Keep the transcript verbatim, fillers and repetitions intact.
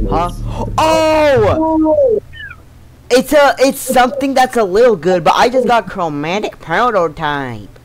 Huh? Oh! It's a, it's something that's a little good, but I just got chromatic prototype.